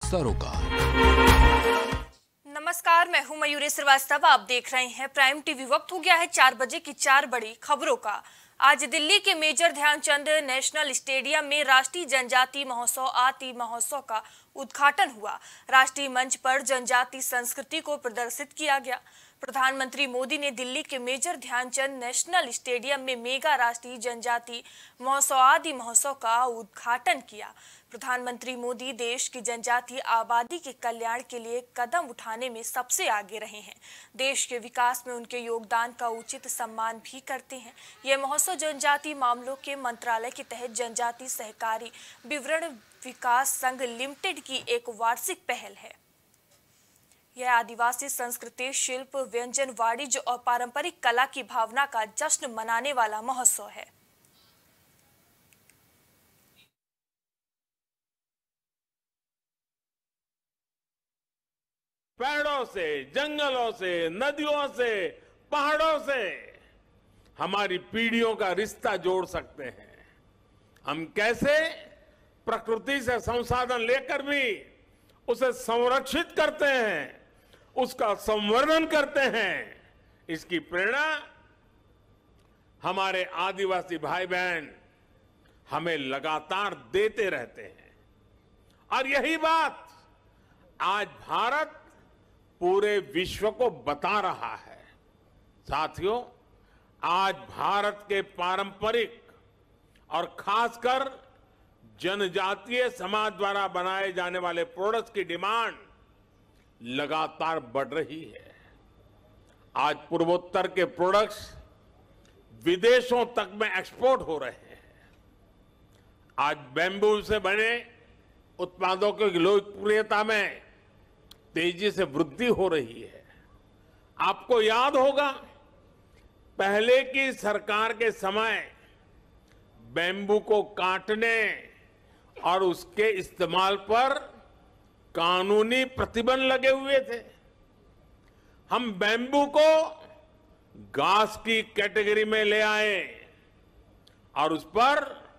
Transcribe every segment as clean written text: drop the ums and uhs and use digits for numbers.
सरोकार। नमस्कार, मैं हूं मयूरी श्रीवास्तव। आप देख रहे हैं प्राइम टीवी। वक्त हो गया है 4 बजे की 4 बड़ी खबरों का। आज दिल्ली के मेजर ध्यानचंद नेशनल स्टेडियम में राष्ट्रीय जनजाति महोत्सव आति महोत्सव का उद्घाटन हुआ। राष्ट्रीय मंच पर जनजाति संस्कृति को प्रदर्शित किया गया। प्रधानमंत्री मोदी ने दिल्ली के मेजर ध्यानचंद नेशनल स्टेडियम में मेगा राष्ट्रीय जनजाति महोत्सव आदि महोत्सव का उद्घाटन किया। प्रधानमंत्री मोदी देश की जनजातीय आबादी के कल्याण के लिए कदम उठाने में सबसे आगे रहे हैं। देश के विकास में उनके योगदान का उचित सम्मान भी करते हैं। यह महोत्सव जनजातीय मामलों के मंत्रालय के तहत जनजातीय सहकारी विवरण विकास संघ लिमिटेड की एक वार्षिक पहल है। यह आदिवासी संस्कृति, शिल्प, व्यंजन, वाणिज्य और पारंपरिक कला की भावना का जश्न मनाने वाला महोत्सव है। पेड़ों से, जंगलों से, नदियों से, पहाड़ों से हमारी पीढ़ियों का रिश्ता जोड़ सकते हैं। हम कैसे प्रकृति से संसाधन लेकर भी उसे संरक्षित करते हैं, उसका संवर्धन करते हैं, इसकी प्रेरणा हमारे आदिवासी भाई बहन हमें लगातार देते रहते हैं। और यही बात आज भारत पूरे विश्व को बता रहा है। साथियों, आज भारत के पारंपरिक और खासकर जनजातीय समाज द्वारा बनाए जाने वाले प्रोडक्ट्स की डिमांड लगातार बढ़ रही है। आज पूर्वोत्तर के प्रोडक्ट्स विदेशों तक में एक्सपोर्ट हो रहे हैं। आज बैम्बू से बने उत्पादों की लोकप्रियता में तेजी से वृद्धि हो रही है। आपको याद होगा, पहले की सरकार के समय बैम्बू को काटने और उसके इस्तेमाल पर कानूनी प्रतिबंध लगे हुए थे। हम बैम्बू को घास की कैटेगरी में ले आए और उस पर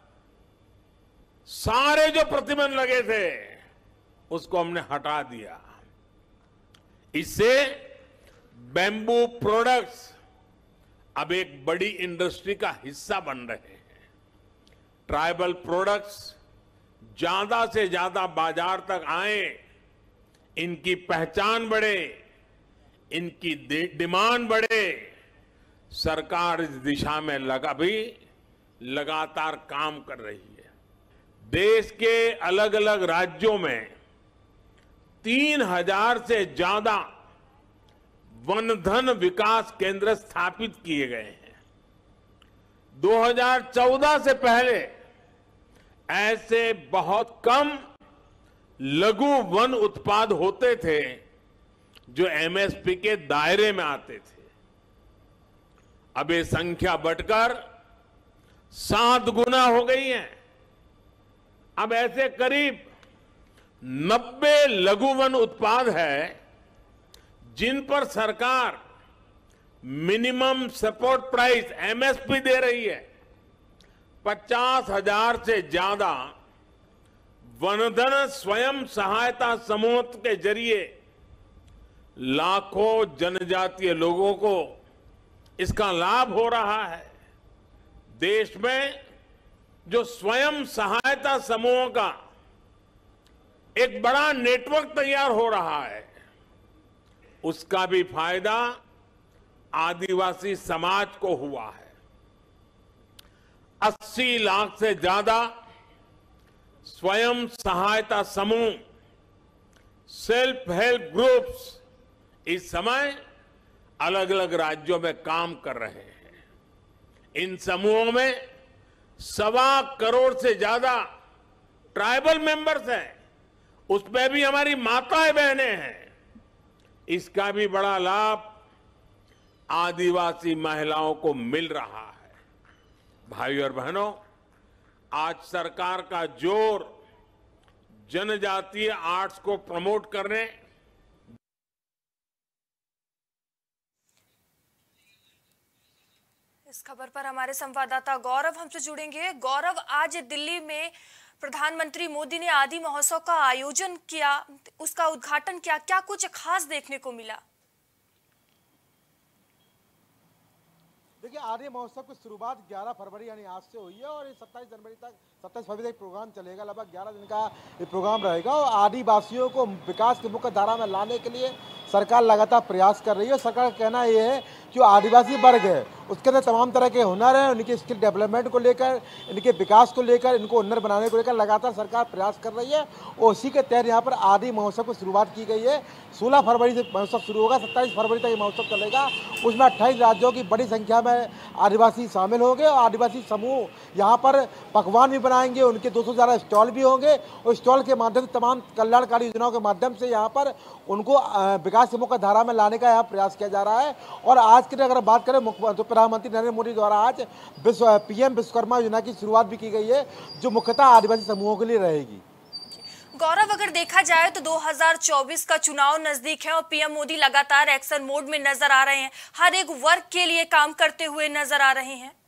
सारे जो प्रतिबंध लगे थे उसको हमने हटा दिया। इससे बैम्बू प्रोडक्ट्स अब एक बड़ी इंडस्ट्री का हिस्सा बन रहे हैं। ट्राइबल प्रोडक्ट्स ज्यादा से ज्यादा बाजार तक आए, इनकी पहचान बढ़े, इनकी डिमांड बढ़े। सरकार इस दिशा में लगातार काम कर रही है। देश के अलग अलग राज्यों में 3000 से ज्यादा वनधन विकास केंद्र स्थापित किए गए हैं। 2014 से पहले ऐसे बहुत कम लघु वन उत्पाद होते थे जो एमएसपी के दायरे में आते थे। अब ये संख्या बढ़कर 7 गुना हो गई है। अब ऐसे करीब 90 लघु वन उत्पाद है जिन पर सरकार मिनिमम सपोर्ट प्राइस एमएसपी दे रही है। 50,000 से ज्यादा वनधन स्वयं सहायता समूह के जरिए लाखों जनजातीय लोगों को इसका लाभ हो रहा है। देश में जो स्वयं सहायता समूहों का एक बड़ा नेटवर्क तैयार हो रहा है, उसका भी फायदा आदिवासी समाज को हुआ है। 80 लाख से ज्यादा स्वयं सहायता समूह, सेल्फ हेल्प ग्रुप्स इस समय अलग अलग राज्यों में काम कर रहे हैं। इन समूहों में 1.25 करोड़ से ज्यादा ट्राइबल मेंबर्स हैं। उसमें भी हमारी माताएं बहनें हैं। इसका भी बड़ा लाभ आदिवासी महिलाओं को मिल रहा है। भाइयों और बहनों, आज सरकार का जोर जनजातीय आर्ट्स को प्रमोट करने, इस खबर पर हमारे संवाददाता गौरव हमसे जुड़ेंगे। गौरव, आज दिल्ली में प्रधानमंत्री मोदी ने आदि महोत्सव का आयोजन किया, उसका उद्घाटन किया, क्या कुछ खास देखने को मिला? देखिए, आदि महोत्सव की शुरुआत 11 फरवरी यानी आज से हुई है और 27 फरवरी तक प्रोग्राम चलेगा। लगभग 11 दिन का ये प्रोग्राम रहेगा और आदिवासियों को विकास की मुख्य धारा में लाने के लिए सरकार लगातार प्रयास कर रही है। सरकार का कहना ये है कि आदिवासी वर्ग है उसके अंदर तमाम तरह के हुनर हैं, उनके स्किल डेवलपमेंट को लेकर, इनके विकास को लेकर, इनको उन्नत बनाने को लेकर लगातार सरकार प्रयास कर रही है और उसी के तहत यहाँ पर आदि महोत्सव की शुरुआत की गई है। 16 फरवरी से महोत्सव शुरू होगा, 27 फरवरी तक ये महोत्सव चलेगा। उसमें 28 राज्यों की बड़ी संख्या में आदिवासी शामिल होंगे और आदिवासी समूह यहाँ पर पकवान भी बनाएंगे, उनके 200 से ज़्यादा स्टॉल भी होंगे और स्टॉल के माध्यम से तमाम कल्याणकारी योजनाओं के माध्यम से यहाँ पर उनको विकास की मुख्य धारा में लाने का यहाँ प्रयास किया जा रहा है। और आज की अगर बात करें, तो प्रधानमंत्री नरेंद्र मोदी द्वारा आज पीएम विश्वकर्मा योजना की शुरुआत भी की गई है जो मुख्यतः आदिवासी समूहों के लिए रहेगी। गौरव, अगर देखा जाए तो 2024 का चुनाव नजदीक है और पीएम मोदी लगातार एक्शन मोड में नजर आ रहे हैं, हर एक वर्ग के लिए काम करते हुए नजर आ रहे हैं।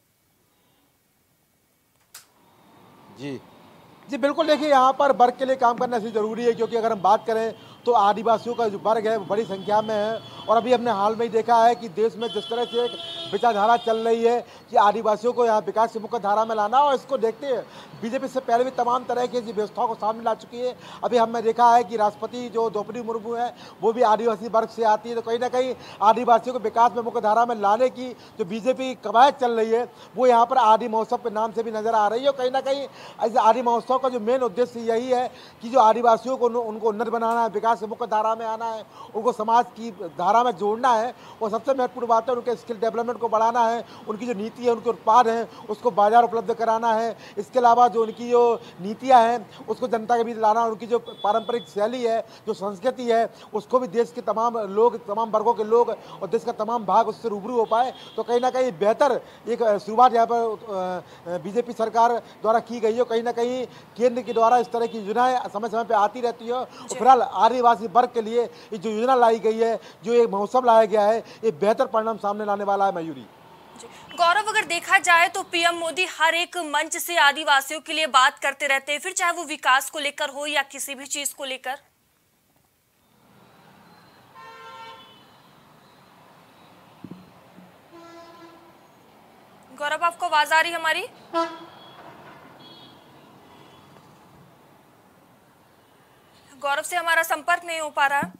जी बिल्कुल, देखिए यहाँ पर वर्ग के लिए काम करना इसलिए जरूरी है क्योंकि अगर हम बात करें तो आदिवासियों का जो वर्ग है वो बड़ी संख्या में है और अभी हमने हाल में ही देखा है कि देश में जिस तरह से एक विचारधारा चल रही है कि आदिवासियों को यहाँ विकास की मुख्य धारा में लाना, और इसको देखते हुए बीजेपी से पहले भी तमाम तरह की व्यवस्थाओं को सामने ला चुकी है। अभी हमने देखा है कि राष्ट्रपति जो द्रौपदी मुर्मू है वो भी आदिवासी वर्ग से आती है, तो कहीं ना कहीं आदिवासियों को विकास में मुख्य धारा में लाने की जो बीजेपी की कवायद चल रही है वो यहाँ पर आदि महोत्सव के नाम से भी नजर आ रही है। कहीं ना कहीं इस आदि महोत्सव का जो मेन उद्देश्य यही है कि जो आदिवासियों को उनको उन्नत बनाना है, विकास की मुख्य धारा में आना है, उनको समाज की धारा में जोड़ना है और सबसे महत्वपूर्ण बात है उनके स्किल डेवलपमेंट को बढ़ाना है, उनकी जो नीति है, उनके उत्पाद हैं उसको बाजार उपलब्ध कराना है। इसके अलावा जो उनकी जो नीतियां हैं उसको जनता के बीच लाना, उनकी जो पारंपरिक शैली है, जो संस्कृति है, उसको भी देश के तमाम लोग, तमाम वर्गों के लोग और देश का तमाम भाग उससे रूबरू हो पाए। तो कहीं ना कहीं बेहतर एक शुरुआत यहाँ पर बीजेपी सरकार द्वारा की गई है। कहीं ना कहीं केंद्र के द्वारा इस तरह की योजनाएं समय समय पर आती रहती है और फिलहाल आदिवासी वर्ग के लिए ये जो योजना लाई गई है, जो एक महोत्सव लाया गया है, ये बेहतर परिणाम सामने लाने वाला है। मयूरी। गौरव, अगर देखा जाए तो पीएम मोदी हर एक मंच से आदिवासियों के लिए बात करते रहते हैं, फिर चाहे वो विकास को लेकर हो या किसी भी चीज को लेकर। गौरव, आपको आवाज आ रही है हमारी? गौरव से हमारा संपर्क नहीं हो पा रहा।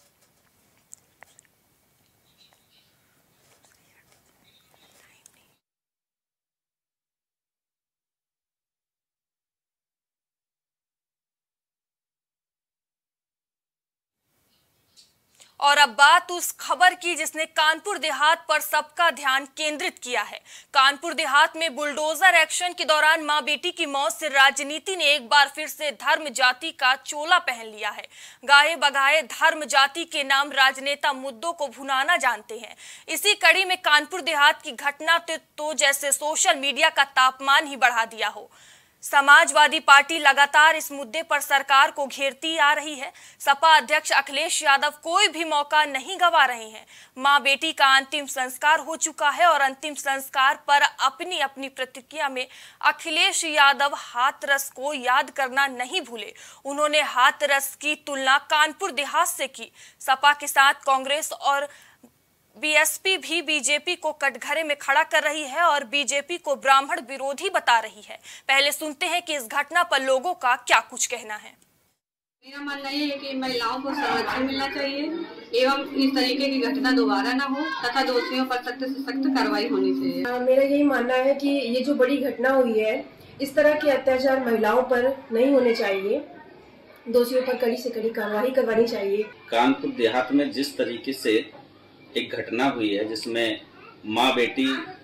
और अब बात उस खबर की जिसने कानपुर देहात पर सबका ध्यान केंद्रित किया है। कानपुर देहात में बुलडोजर एक्शन के दौरान मां बेटी की मौत से राजनीति ने एक बार फिर से धर्म जाति का चोला पहन लिया है। गाहे बगाहे धर्म जाति के नाम राजनेता मुद्दों को भुनाना जानते हैं। इसी कड़ी में कानपुर देहात की घटना तो जैसे सोशल मीडिया का तापमान ही बढ़ा दिया हो। समाजवादी पार्टी लगातार इस मुद्दे पर सरकार को घेरती आ रही है। सपा अध्यक्ष अखिलेश यादव कोई भी मौका नहीं गंवा रहे हैं। मां बेटी का अंतिम संस्कार हो चुका है और अंतिम संस्कार पर अपनी अपनी प्रतिक्रिया में अखिलेश यादव हाथरस को याद करना नहीं भूले। उन्होंने हाथरस की तुलना कानपुर देहात से की। सपा के साथ कांग्रेस और बीएसपी भी बीजेपी को कटघरे में खड़ा कर रही है और बीजेपी को ब्राह्मण विरोधी बता रही है। पहले सुनते हैं कि इस घटना पर लोगों का क्या कुछ कहना है। मेरा मानना ये है कि महिलाओं को संरक्षण मिलना चाहिए एवं इस तरीके की घटना दोबारा न हो तथा दोषियों पर सख्त से सख्त कार्रवाई होनी चाहिए। मेरा यही मानना है कि ये जो बड़ी घटना हुई है, इस तरह के अत्याचार महिलाओं पर नहीं होने चाहिए। दोषियों पर कड़ी से कड़ी कार्रवाई करवानी चाहिए। कानपुर देहात में जिस तरीके से एक घटना हुई है जिसमें माँ बेटी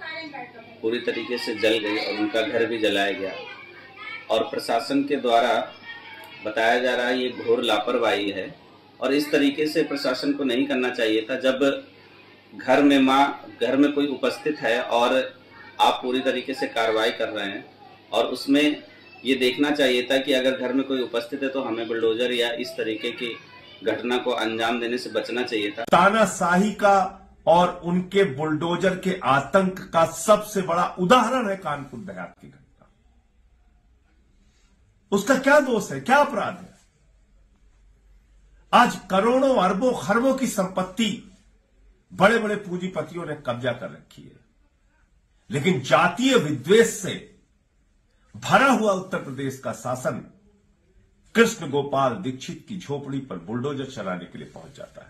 पूरी तरीके से जल गई और उनका घर भी जलाया गया और प्रशासन के द्वारा बताया जा रहा है ये घोर लापरवाही है और इस तरीके से प्रशासन को नहीं करना चाहिए था। जब घर में कोई उपस्थित है और आप पूरी तरीके से कार्रवाई कर रहे हैं और उसमें ये देखना चाहिए था कि अगर घर में कोई उपस्थित है तो हमें बुलडोजर या इस तरीके की घटना को अंजाम देने से बचना चाहिए था। तानाशाही का और उनके बुलडोजर के आतंक का सबसे बड़ा उदाहरण है कानपुर देहात की घटना। उसका क्या दोष है, क्या अपराध है? आज करोड़ों अरबों खरबों की संपत्ति बड़े बड़े पूंजीपतियों ने कब्जा कर रखी है, लेकिन जातीय विद्वेष से भरा हुआ उत्तर प्रदेश का शासन कृष्ण गोपाल दीक्षित की झोपड़ी पर बुलडोजर चलाने के लिए पहुंच जाता है।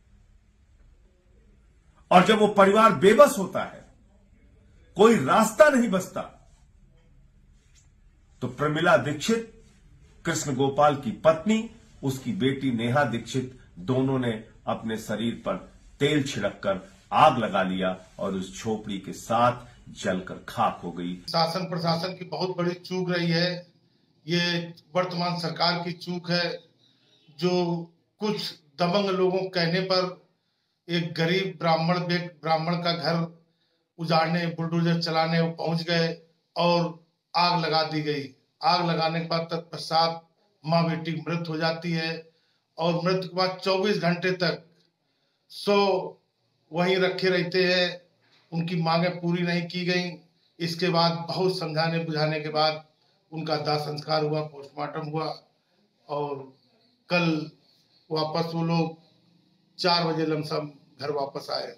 और जब वो परिवार बेबस होता है, कोई रास्ता नहीं बचता, तो प्रमिला दीक्षित, कृष्ण गोपाल की पत्नी, उसकी बेटी नेहा दीक्षित, दोनों ने अपने शरीर पर तेल छिड़ककर आग लगा लिया और उस झोपड़ी के साथ जलकर खाक हो गई। शासन प्रशासन की बहुत बड़ी चूक रही है। ये वर्तमान सरकार की चूक है, जो कुछ दबंग लोगों के कहने पर एक गरीब ब्राह्मण का घर उजाड़ने, बुलडोजर चलाने वो पहुंच गए और आग लगा दी गई। आग लगाने के बाद तत्पश्चात माँ बेटी की मृत्यु हो जाती है और मृत्यु के बाद 24 घंटे तक वहीं रखे रहते हैं। उनकी मांगें पूरी नहीं की गई। इसके बाद बहुत समझाने बुझाने के बाद उनका दाह संस्कार हुआ, पोस्टमार्टम हुआ और कल वापस वो लोग 4 बजे लमसम घर वापस आए।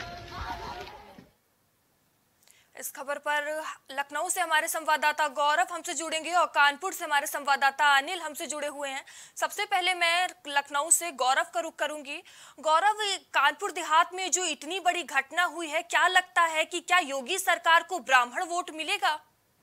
इस खबर पर लखनऊ से हमारे संवाददाता गौरव हमसे जुड़ेंगे और कानपुर से हमारे संवाददाता अनिल हमसे जुड़े हुए हैं। सबसे पहले मैं लखनऊ से गौरव का रुख करूंगी। गौरव, कानपुर देहात में जो इतनी बड़ी घटना हुई है, क्या लगता है कि क्या योगी सरकार को ब्राह्मण वोट मिलेगा?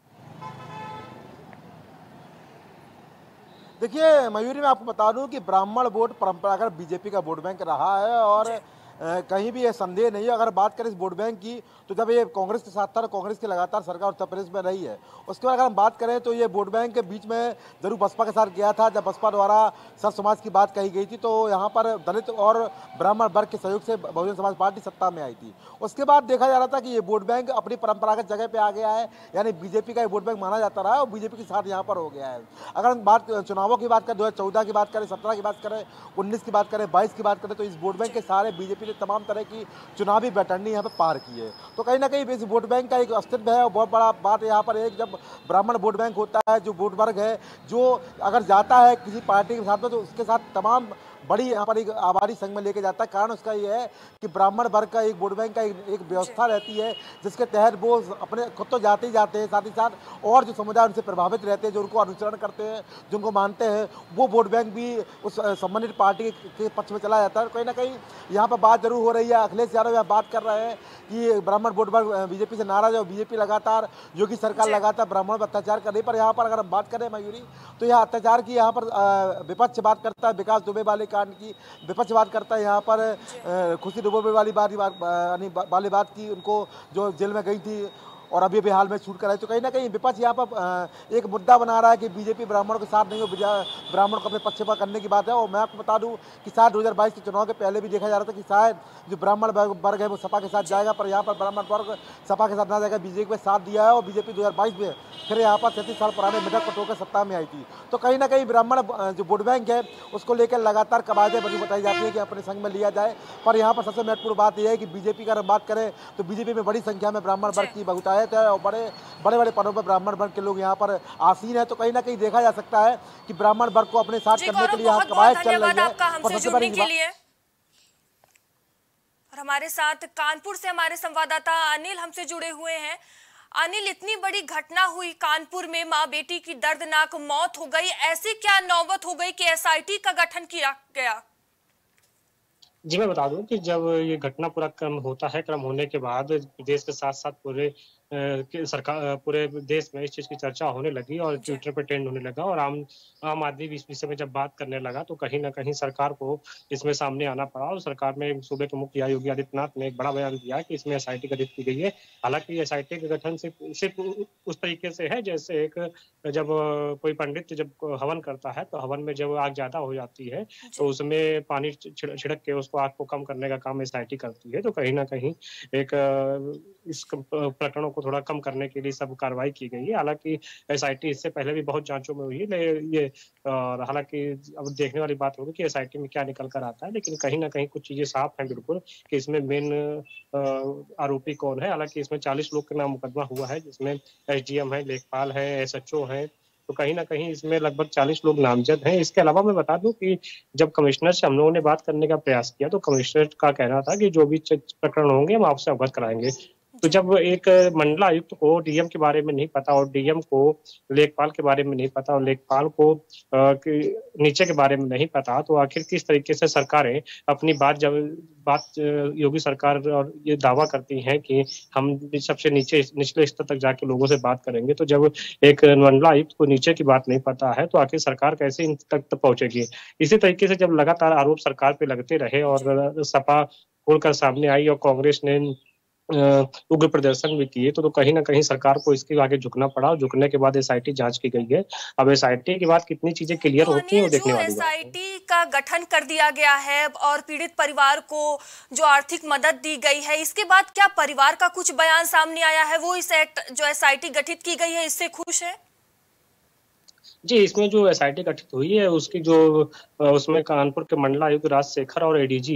देखिए मयूरी, मैं आपको बता दूं कि ब्राह्मण वोट परंपरागत बीजेपी का वोट बैंक रहा है और कहीं भी ये संदेह नहीं है। अगर बात करें इस वोट बैंक की, तो जब ये कांग्रेस के साथ था, कांग्रेस की लगातार सरकार उत्तर प्रदेश में रही है। उसके बाद अगर हम बात करें तो ये वोट बैंक के बीच में जरूर बसपा के साथ गया था। जब बसपा द्वारा सर्व समाज की बात कही गई थी तो यहाँ पर दलित और ब्राह्मण वर्ग के सहयोग से बहुजन समाज पार्टी सत्ता में आई थी। उसके बाद देखा जा रहा था कि ये वोट बैंक अपनी परंपरागत जगह पर आ गया है, यानी बीजेपी का ये वोट बैंक माना जाता रहा है और बीजेपी के साथ यहाँ पर हो गया है। अगर हम बात चुनावों की बात करें, 2014 की बात करें, 17 की बात करें, 19 की बात करें, 22 की बात करें, तो इस वोट बैंक के सारे बीजेपी ने तमाम तरह की चुनावी बैठनी यहाँ पे पार की है। तो कहीं ना कहीं इस वोट बैंक का एक अस्तित्व है और बहुत बड़ा बात यहाँ पर है। जब ब्राह्मण वोट बैंक होता है, जो वोट वर्ग है, जो अगर जाता है किसी पार्टी के साथ में, तो उसके साथ तमाम बड़ी यहाँ पर एक आबादी संघ में लेके जाता है। कारण उसका ये है कि ब्राह्मण वर्ग का एक वोट बैंक का एक व्यवस्था रहती है, जिसके तहत वो अपने खुद तो जाते ही जाते हैं, साथ ही साथ और जो समुदाय उनसे प्रभावित रहते हैं, जो उनको अनुसरण करते हैं, जो उनको मानते हैं, वो वोट बैंक भी उस संबंधित पार्टी के पक्ष में चला जाता है। कहीं ना कहीं यहाँ पर बात जरूर हो रही है। अखिलेश यादव यहाँ बात कर रहे हैं कि ब्राह्मण वोट वर्ग बीजेपी से नाराज है और बीजेपी लगातार, योगी सरकार लगातार ब्राह्मण पर अत्याचार कर रही। पर यहाँ पर अगर हम बात करें मयूरी, तो यहाँ अत्याचार की यहाँ पर विपक्ष बात करता है, विकास दुबे वाले कांड की विपक्ष बात करता है। यहाँ पर खुशी दुबे वाली बात की, उनको जो जेल में गई थी और अभी हाल में छूट कर आई। तो कहीं ना कहीं विपक्ष यहाँ पर एक मुद्दा बना रहा है कि बीजेपी ब्राह्मणों के साथ नहीं हो, ब्राह्मणों को अपने पक्ष पर करने की बात है। और मैं आपको बता दूं कि शायद 2022 के चुनाव के पहले भी देखा जा रहा था कि शायद जो ब्राह्मण वर्ग है वो सपा के साथ जाएगा, पर यहाँ पर ब्राह्मण वर्ग सपा के साथ ना जाएगा, बीजेपी में साथ दिया है। और बीजेपी 2022 में फिर यहाँ पर 33 साल पुराने मेढक को टोकर सत्ता में आई थी। तो कहीं ना कहीं ब्राह्मण जो वोट बैंक है उसको लेकर लगातार कवायदें बनी बताई जाती है कि अपने संघ में लिया जाए। पर यहाँ पर सबसे महत्वपूर्ण बात यह है कि बीजेपी का अगर बात करें तो बीजेपी में बड़ी संख्या में ब्राह्मण वर्ग की बहुतायत है और बड़े बड़े पदों पर ब्राह्मण वर्ग के लोग यहाँ पर आसीन है। तो कहीं ना कहीं देखा जा सकता है कि ब्राह्मण वर्ग को अपने साथ करने के लिए यहाँ कवायद चल रही है। और सबसे बड़ी बात, और हमारे साथ कानपुर से हमारे संवाददाता अनिल हमसे जुड़े हुए हैं। अनिल, इतनी बड़ी घटना हुई कानपुर में, माँ बेटी की दर्दनाक मौत हो गई, ऐसी क्या नौबत हो गई कि एसआईटी का गठन किया गया? जी मैं बता दूं कि जब ये घटना पूरा क्रम होता है, क्रम होने के बाद देश के साथ साथ पूरे देश में इस चीज की चर्चा होने लगी और ट्विटर पे ट्रेंड होने लगा और आम आदमी भी इस विषय में जब बात करने लगा तो कहीं ना कहीं सरकार को इसमें सामने आना पड़ा। और सरकार में सूबे के मुखिया योगी आदित्यनाथ ने एक बड़ा बयान दिया कि इसमें एसआईटी गठित की गई है। हालांकि एसआईटी का गठन सिर्फ उस तरीके से है जैसे जब कोई पंडित जब हवन करता है तो हवन में जब आग ज्यादा हो जाती है तो उसमें पानी छिड़क के उसको आग को कम करने का काम एसआईटी करती है। तो कहीं ना कहीं एक इस प्रकरणों को थोड़ा कम करने के लिए सब कार्रवाई की गई है। हालांकि एसआईटी इससे पहले भी बहुत जांचों में हुई है, ये हालांकि अब देखने वाली बात होगी कि एसआईटी में क्या निकल कर आता है। लेकिन कहीं ना कहीं कुछ चीजें साफ हैं बिल्कुल कि इसमें मेन आरोपी कौन है। हालांकि इसमें 40 लोग के नाम मुकदमा हुआ है, जिसमें एसडीएम है, लेखपाल है, एसएचओ है, तो कहीं ना कहीं इसमें लगभग 40 लोग नामजद हैं। इसके अलावा मैं बता दूं कि जब कमिश्नर से हम लोगों ने बात करने का प्रयास किया तो कमिश्नर का कहना था कि जो भी प्रकरण होंगे हम आपसे अवगत कराएंगे। तो जब एक मंडलायुक्त को डीएम के बारे में नहीं पता और डीएम को लेखपाल के बारे में नहीं पता और लेखपाल को नीचे के बारे में नहीं पता, तो आखिर किस तरीके से सरकारें अपनी बात योगी सरकार और ये दावा करती हैं कि हम सबसे निचले स्तर तक जाके लोगों से बात करेंगे। तो जब एक मंडलायुक्त को नीचे की बात नहीं पता है तो आखिर सरकार कैसे इन तक पहुंचेगी। इसी तरीके से जब लगातार आरोप सरकार पे लगते रहे और सपा खुलकर सामने आई और कांग्रेस ने उग्र प्रदर्शन भी किए तो कहीं ना कहीं सरकार को इसके आगे झुकना पड़ा और झुकने के बाद एसआईटी जांच की गई है। अब एसआईटी के बाद कितनी चीजें क्लियर होती हैं वो देखने वाली बात है। एसआईटी का गठन कर दिया गया है और पीड़ित परिवार को जो आर्थिक मदद दी गई है, इसके बाद क्या परिवार का कुछ बयान सामने आया है? वो इस जो एसआईटी गठित की गई है इससे खुश है? जी, इसमें जो एसआईटी गठित हुई है उसकी जो उसमें कानपुर के मंडलायुक्त राजशेखर और एडीजी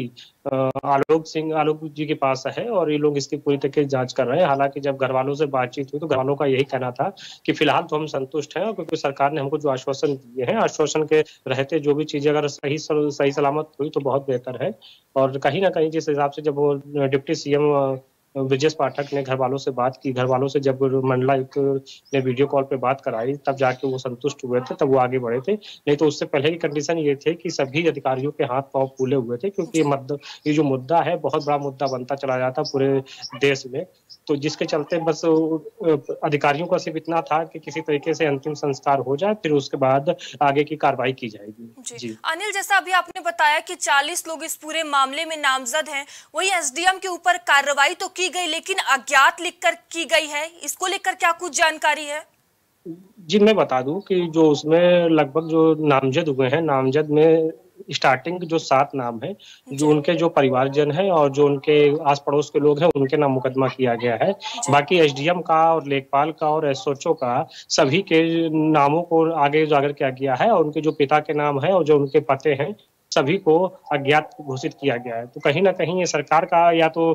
आलोक जी के पास है और ये लोग इसकी पूरी तरीके से जांच कर रहे हैं। हालांकि जब घर वालों से बातचीत हुई तो घर वालों का यही कहना था कि फिलहाल तो हम संतुष्ट हैं, क्योंकि सरकार ने हमको जो आश्वासन दिए हैं, आश्वासन के रहते जो भी चीजें अगर सही सलामत हुई तो बहुत बेहतर है। और कहीं ना कहीं जिस हिसाब से जब वो डिप्टी सीएम ब्रजेश पाठक ने घर वालों से बात की, घर वालों से जब मंडलायुक्त ने वीडियो कॉल पे बात कराई तब जाके वो संतुष्ट हुए थे, तब वो आगे बढ़े थे। नहीं तो उससे पहले की कंडीशन ये थे कि सभी अधिकारियों के हाथ पांव फूले हुए थे, क्योंकि ये जो मुद्दा है बहुत बड़ा मुद्दा बनता चला जाता पूरे देश में। तो जिसके चलते बस अधिकारियों का सिर्फ इतना था कि किसी तरीके से अंतिम संस्कार हो जाए, फिर उसके बाद आगे की कार्रवाई की जाएगी। जी अनिल, जैसा अभी आपने बताया कि 40 लोग इस पूरे मामले में नामजद हैं, वही एसडीएम के ऊपर कार्रवाई तो की गई लेकिन अज्ञात लिखकर की गई है, इसको लेकर क्या कुछ जानकारी है? जी मैं बता दूं कि जो उसमें लगभग जो नामजद हुए हैं, नामजद में स्टार्टिंग जो 7 नाम है, जो उनके जो परिवारजन है और जो उनके आस पड़ोस के लोग हैं उनके नाम मुकदमा किया गया है। बाकी एसडीएम का और लेखपाल का और एसओचओ का सभी के नामों को आगे उजागर किया गया है और उनके जो पिता के नाम है और जो उनके पते हैं सभी को अज्ञात घोषित किया गया है। तो कहीं ना कहीं ये सरकार का या तो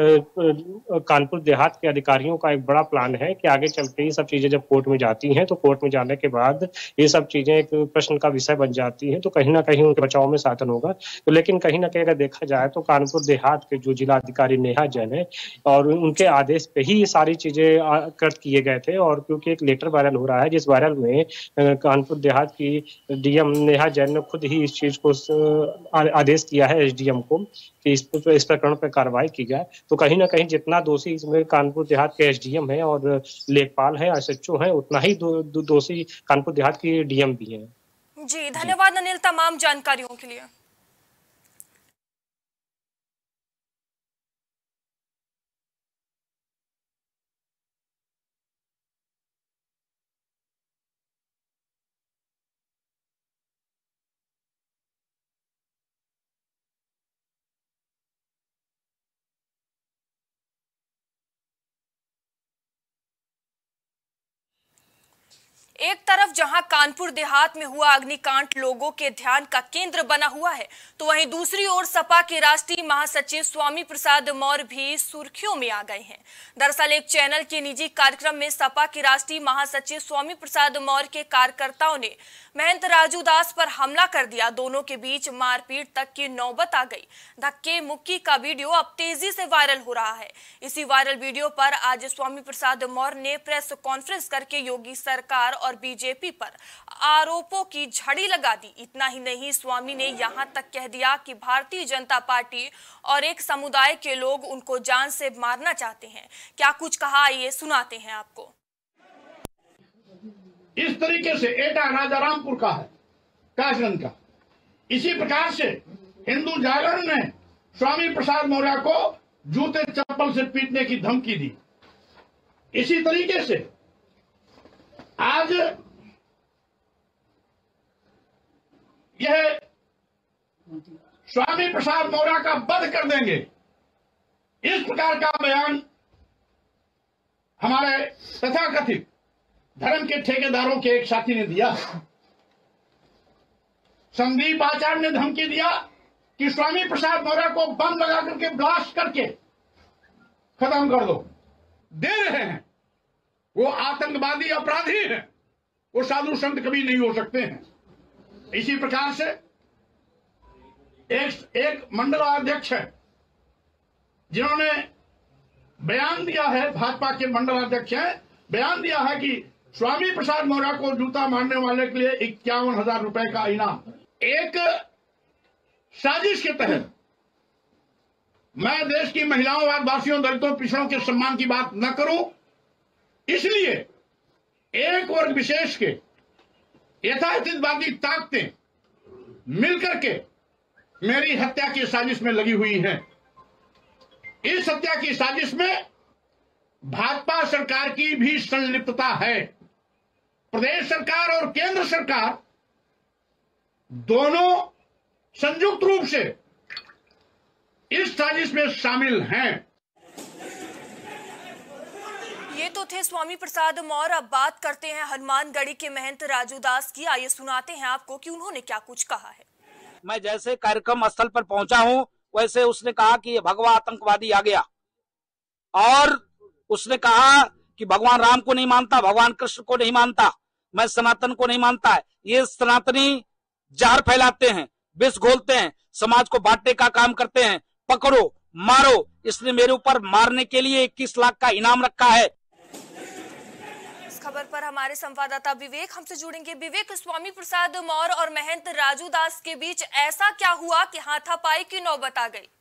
कानपुर देहात के अधिकारियों का एक बड़ा प्लान है कि आगे चलते ये सब चीजें जब कोर्ट में जाती हैं तो कोर्ट में जाने के बाद ये सब चीजें एक प्रश्न का विषय बन जाती हैं, तो कहीं ना कहीं उनके बचाव में साधन होगा। तो लेकिन कहीं ना कहीं अगर देखा जाए तो कानपुर देहात के जो जिला अधिकारी नेहा जैन है और उनके आदेश पे ही ये सारी चीजें कृत किए गए थे। और क्योंकि एक लेटर वायरल हो रहा है जिस वायरल में कानपुर देहात की डीएम नेहा जैन ने खुद ही इस चीज को आदेश किया है एसडीएम को कि इस प्रकरण पर कार्रवाई की जाए। तो कहीं ना कहीं जितना दोषी इसमें कानपुर देहात के एसडीएम है और लेखपाल है, एसएचओ है, उतना ही दोषी कानपुर देहात की डीएम भी है। जी धन्यवाद अनिल तमाम जानकारियों के लिए। एक तरफ जहां कानपुर देहात में हुआ अग्निकांड लोगों के ध्यान का केंद्र बना हुआ है, तो वहीं दूसरी ओर सपा के राष्ट्रीय महासचिव स्वामी प्रसाद मौर्य भी सुर्खियों में आ गए हैं। दरअसल एक चैनल के निजी कार्यक्रम में सपा के राष्ट्रीय महासचिव स्वामी प्रसाद मौर्य के कार्यकर्ताओं ने महंत राजू दास पर हमला कर दिया। दोनों के बीच मारपीट तक की नौबत आ गई। धक्के मुक्की का वीडियो अब तेजी से वायरल हो रहा है। इसी वायरल वीडियो पर आज स्वामी प्रसाद मौर्य ने प्रेस कॉन्फ्रेंस करके योगी सरकार और बीजेपी पर आरोपों की झड़ी लगा दी। इतना ही नहीं, स्वामी ने यहां तक कह दिया कि भारतीय जनता पार्टी और एक समुदाय के लोग उनको जान से मारना चाहते हैं। क्या कुछ कहा, ये सुनाते हैं आपको। इस तरीके से एटा राजारामपुर का है, कासगंज का। इसी प्रकार से हिंदू जागरण ने स्वामी प्रसाद मौर्य को जूते चप्पल से पीटने की धमकी दी। इसी तरीके से आज यह स्वामी प्रसाद मौर्य का वध कर देंगे, इस प्रकार का बयान हमारे तथाकथित धर्म के ठेकेदारों के एक साथी ने दिया। संदीप आचार्य ने धमकी दिया कि स्वामी प्रसाद मौर्य को बम लगा करके ब्लास्ट करके खत्म कर दो। दे रहे हैं, वो आतंकवादी अपराधी हैं, वो साधु संत कभी नहीं हो सकते हैं। इसी प्रकार से एक मंडलाध्यक्ष है जिन्होंने बयान दिया है, भाजपा के मंडलाध्यक्ष हैं, बयान दिया है कि स्वामी प्रसाद मौर्य को जूता मारने वाले के लिए 51,000 रुपए का इनाम। एक साजिश के तहत मैं देश की महिलाओं, आदिवासियों, दलितों, पिछड़ों के सम्मान की बात न करूं, इसलिए एक वर्ग विशेष के यथास्थितवादी ताकतें मिलकर के मेरी हत्या की साजिश में लगी हुई हैं। इस हत्या की साजिश में भाजपा सरकार की भी संलिप्तता है। प्रदेश सरकार और केंद्र सरकार दोनों संयुक्त रूप से इस साजिश में शामिल हैं। ये तो थे स्वामी प्रसाद मौर्य। अब बात करते हैं हनुमानगढ़ी के महंत राजू दास की। आइए सुनाते हैं आपको कि उन्होंने क्या कुछ कहा है। मैं जैसे कार्यक्रम स्थल पर पहुंचा हूं, वैसे उसने कहा कि ये भगवा आतंकवादी आ गया, और उसने कहा कि भगवान राम को नहीं मानता, भगवान कृष्ण को नहीं मानता, मैं सनातन को नहीं मानता है। ये सनातनी जहर फैलाते हैं, विष घोलते हैं, समाज को बांटने का काम करते हैं। पकड़ो, मारो। इसने मेरे ऊपर मारने के लिए 21 लाख का इनाम रखा है। इस खबर पर हमारे संवाददाता विवेक हमसे जुड़ेंगे। विवेक, स्वामी प्रसाद मौर्य और महंत राजू दास के बीच ऐसा क्या हुआ कि हाथापाई की नौबत आ गई?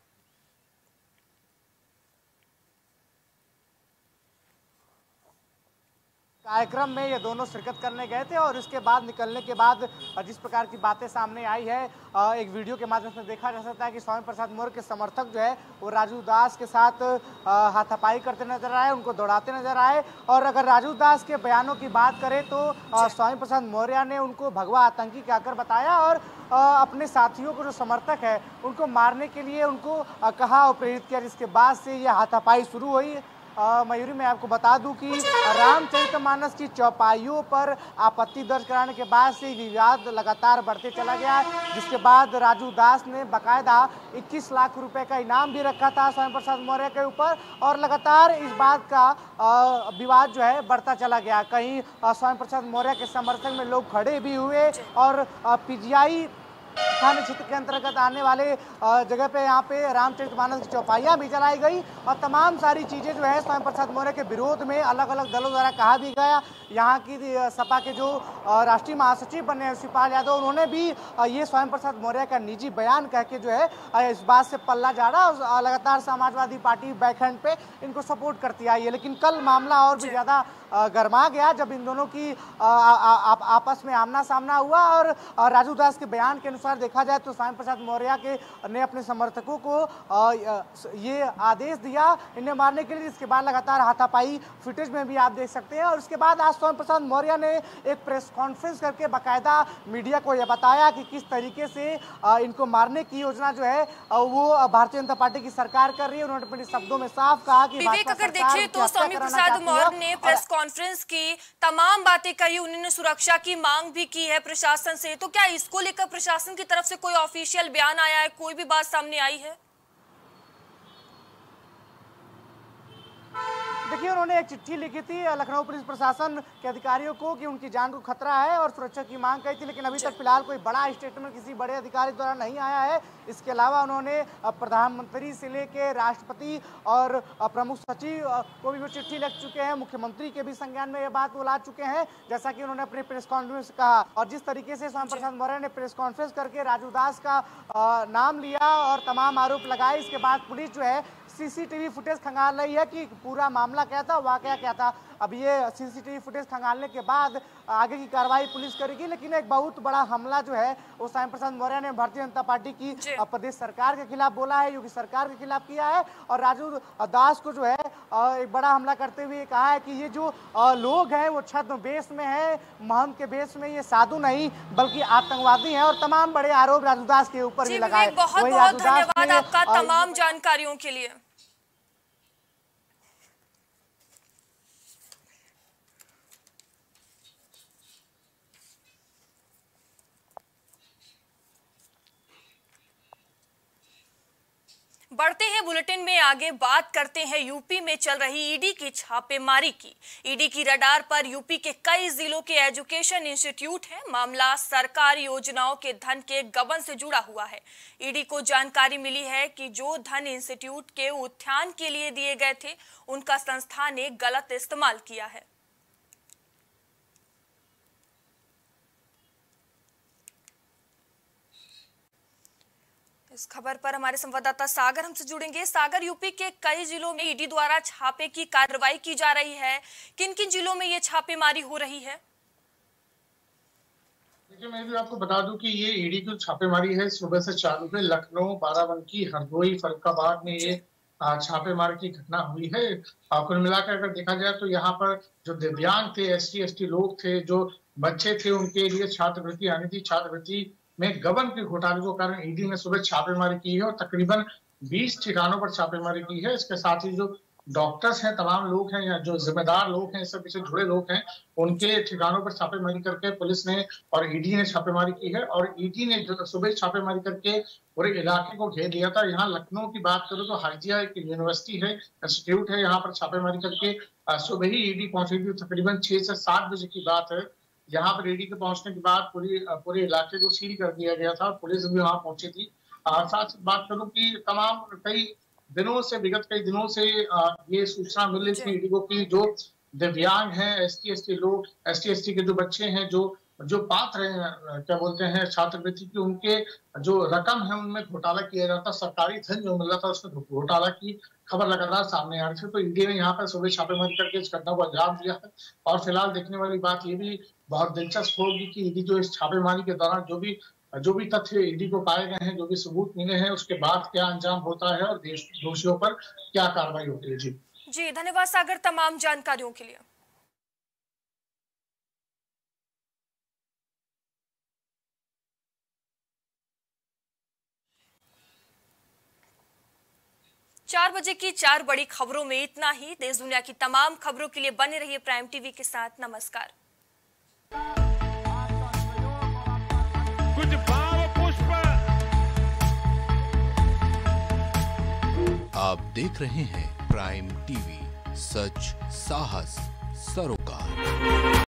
कार्यक्रम में ये दोनों शिरकत करने गए थे और इसके बाद निकलने के बाद जिस प्रकार की बातें सामने आई है, एक वीडियो के माध्यम से देखा जा सकता है कि स्वामी प्रसाद मौर्य के समर्थक जो है वो राजू दास के साथ हाथापाई करते नजर आए, उनको दौड़ाते नजर आए। और अगर राजू दास के बयानों की बात करें तो स्वामी प्रसाद मौर्य ने उनको भगवा आतंकी कहकर बताया और अपने साथियों को जो समर्थक है उनको मारने के लिए उनको कहा और प्रेरित किया, जिसके बाद से ये हाथापाई शुरू हुई। मयूरी, मैं आपको बता दूं कि रामचरितमानस की चौपाइयों पर आपत्ति दर्ज कराने के बाद से विवाद लगातार बढ़ते चला गया, जिसके बाद राजू दास ने बाकायदा 21 लाख रुपए का इनाम भी रखा था स्वामी प्रसाद मौर्य के ऊपर, और लगातार इस बात का विवाद जो है बढ़ता चला गया। कहीं स्वामी प्रसाद मौर्य के समर्थक में लोग खड़े भी हुए और पीजीआई थाने क्षेत्र के अंतर्गत आने वाले जगह पे यहाँ पे रामचरितमानस की चौपाइयाँ भी चलाई गई और तमाम सारी चीज़ें जो है स्वामी प्रसाद मौर्य के विरोध में अलग अलग दलों द्वारा कहा भी गया। यहाँ की सपा के जो राष्ट्रीय महासचिव बने हैं शिवपाल यादव, उन्होंने भी ये स्वामी प्रसाद मौर्य का निजी बयान कह के जो है इस बात से पल्ला झाड़ा और लगातार समाजवादी पार्टी बैकहैंड पे इनको सपोर्ट करती आई है। लेकिन कल मामला और भी ज़्यादा गरमा गया जब इन दोनों की आपस में आमना सामना हुआ और राजू दास के बयान के अनुसार देखा जाए तो स्वामी प्रसाद मौर्य ने अपने समर्थकों को ये आदेश दिया इन्हें मारने के लिए, जिसके बाद लगातार हाथापाई फुटेज में भी आप देख सकते हैं। और उसके बाद आज स्वामी प्रसाद मौर्य ने एक प्रेस कॉन्फ्रेंस करके बाकायदा मीडिया को यह बताया कि किस तरीके से इनको मारने की योजना जो है वो भारतीय जनता पार्टी की सरकार कर रही है। उन्होंने अपने शब्दों में साफ कहा कि विवेक, अगर देखिए तो स्वामी प्रसाद मौर्य ने प्रेस कॉन्फ्रेंस की, तमाम बातें कही, उन्होंने सुरक्षा की मांग भी की है प्रशासन से, तो क्या इसको लेकर प्रशासन की तरफ से कोई ऑफिशियल बयान आया है, कोई भी बात सामने आई है? देखिए, उन्होंने एक चिट्ठी लिखी थी लखनऊ पुलिस प्रशासन के अधिकारियों को कि उनकी जान को खतरा है और सुरक्षा की मांग की थी, लेकिन अभी तक फिलहाल कोई बड़ा स्टेटमेंट किसी बड़े अधिकारी द्वारा नहीं आया है। इसके अलावा उन्होंने प्रधानमंत्री से लेकर राष्ट्रपति और प्रमुख सचिव को भी वो चिट्ठी लिख चुके हैं, मुख्यमंत्री के भी संज्ञान में ये बात वो ला चुके हैं, जैसा कि उन्होंने अपने प्रेस कॉन्फ्रेंस में कहा। और जिस तरीके से स्वामी प्रसाद मौर्य ने प्रेस कॉन्फ्रेंस करके राजू दास का नाम लिया और तमाम आरोप लगाए, इसके बाद पुलिस जो है सीसीटीवी फुटेज खंगाल रही है कि पूरा मामला क्या था, वाकया क्या था। अब ये सीसीटीवी फुटेज खंगालने के बाद आगे की कार्रवाई पुलिस करेगी, लेकिन एक बहुत बड़ा हमला जो है वो स्वामी प्रसाद मौर्य ने भारतीय जनता पार्टी की प्रदेश सरकार के खिलाफ बोला है, योगी सरकार के खिलाफ किया है। और राजू दास को जो है एक बड़ा हमला करते हुए कहा है कि ये जो लोग हैं वो छद्म वेश में है, महंत के वेश में, ये साधु नहीं बल्कि आतंकवादी हैं। और तमाम बड़े आरोप राजू दास के ऊपर भी लगाए। बहुत बहुत धन्यवाद आपका तमाम जानकारियों के लिए। बढ़ते हैं बुलेटिन में आगे, बात करते हैं यूपी में चल रही ईडी की छापेमारी की। ईडी की रडार पर यूपी के कई जिलों के एजुकेशन इंस्टीट्यूट हैं। मामला सरकारी योजनाओं के धन के गबन से जुड़ा हुआ है। ईडी को जानकारी मिली है कि जो धन इंस्टीट्यूट के उत्थान के लिए दिए गए थे, उनका संस्थान ने गलत इस्तेमाल किया है। इस खबर पर हमारे संवाददाता सागर हमसे जुड़ेंगे। सागर, यूपी के कई जिलों में ईडी द्वारा छापे की कार्रवाई की जा रही है, किन किन जिलों में ये छापेमारी हो रही है? देखिए, मैं भी आपको बता दूं कि ये ईडी की छापेमारी है सुबह से चालू है। लखनऊ, बाराबंकी, हरदोई, फर्रुखाबाद में ये छापेमारी की घटना हुई है। कुल मिलाकर अगर देखा जाए तो यहाँ पर जो दिव्यांग थे, ST लोग थे, जो बच्चे थे, उनके लिए छात्रवृत्ति आनी थी। छात्रवृत्ति में गबन के घोटाले के कारण ईडी ने सुबह छापेमारी की है और तकरीबन 20 ठिकानों पर छापेमारी की है। इसके साथ ही जो डॉक्टर्स हैं, तमाम लोग हैं या जो जिम्मेदार लोग हैं, इस सब से जुड़े लोग हैं, उनके ठिकानों पर छापेमारी करके पुलिस ने और ईडी ने छापेमारी की है। और ईडी ने सुबह छापेमारी करके पूरे इलाके को घेर लिया था। यहाँ लखनऊ की बात करूँ तो हाजिया एक यूनिवर्सिटी है, इंस्टीट्यूट है, यहाँ पर छापेमारी करके सुबह ही ईडी पहुंची थी। तकरीबन 6 से 7 बजे की बात है। यहाँ पर ईडी के पहुंचने के बाद पूरे इलाके को सील कर दिया गया था। पुलिस भी वहां पहुंची थी। साथ बात करूं कि विगत कई दिनों से ये सूचना मिल रही थी ईडी को कि जो दिव्यांग हैं, ST लोग, ST के जो बच्चे हैं, जो पात्र हैं, क्या बोलते हैं, छात्रवृत्ति की, उनके जो रकम है उनमें घोटाला किया जाता, सरकारी धन जो मिल रहा था उसमें घोटाला की खबर लगातार सामने आ रही थी। तो ईडी ने यहाँ पर सुबह छापेमारी करके इस घटना को अंजाम दिया है। और फिलहाल देखने वाली बात ये भी बहुत दिलचस्प होगी कि ईडी जो इस छापेमारी के दौरान जो भी तथ्य ईडी को पाए गए हैं, जो भी सबूत मिले हैं, उसके बाद क्या अंजाम होता है और दोषियों पर क्या कार्रवाई होती है। जी धन्यवाद सागर तमाम जानकारियों के लिए। चार बजे की 4 बड़ी खबरों में इतना ही। देश दुनिया की तमाम खबरों के लिए बने रहिए प्राइम टीवी के साथ। नमस्कार। कुछ भाव पुष्प। आप देख रहे हैं प्राइम टीवी, सच साहस सरोकार।